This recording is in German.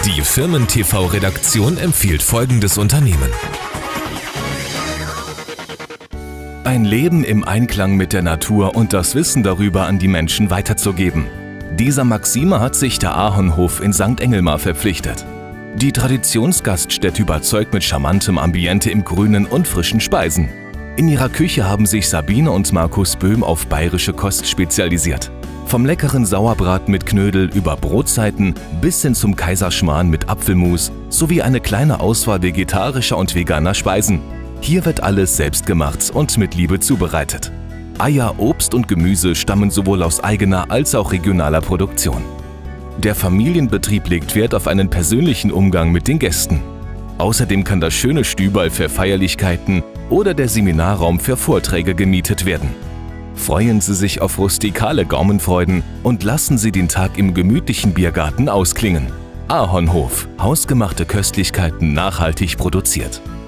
Die Firmen-TV-Redaktion empfiehlt folgendes Unternehmen. Ein Leben im Einklang mit der Natur und das Wissen darüber an die Menschen weiterzugeben. Dieser Maxime hat sich der Ahornhof in St. Engelmar verpflichtet. Die Traditionsgaststätte überzeugt mit charmantem Ambiente im Grünen und frischen Speisen. In ihrer Küche haben sich Sabine und Markus Böhm auf bayerische Kost spezialisiert. Vom leckeren Sauerbraten mit Knödel über Brotzeiten bis hin zum Kaiserschmarrn mit Apfelmus sowie eine kleine Auswahl vegetarischer und veganer Speisen. Hier wird alles selbst gemacht und mit Liebe zubereitet. Eier, Obst und Gemüse stammen sowohl aus eigener als auch regionaler Produktion. Der Familienbetrieb legt Wert auf einen persönlichen Umgang mit den Gästen. Außerdem kann das schöne Stüberl für Feierlichkeiten oder der Seminarraum für Vorträge gemietet werden. Freuen Sie sich auf rustikale Gaumenfreuden und lassen Sie den Tag im gemütlichen Biergarten ausklingen. Ahornhof, hausgemachte Köstlichkeiten nachhaltig produziert.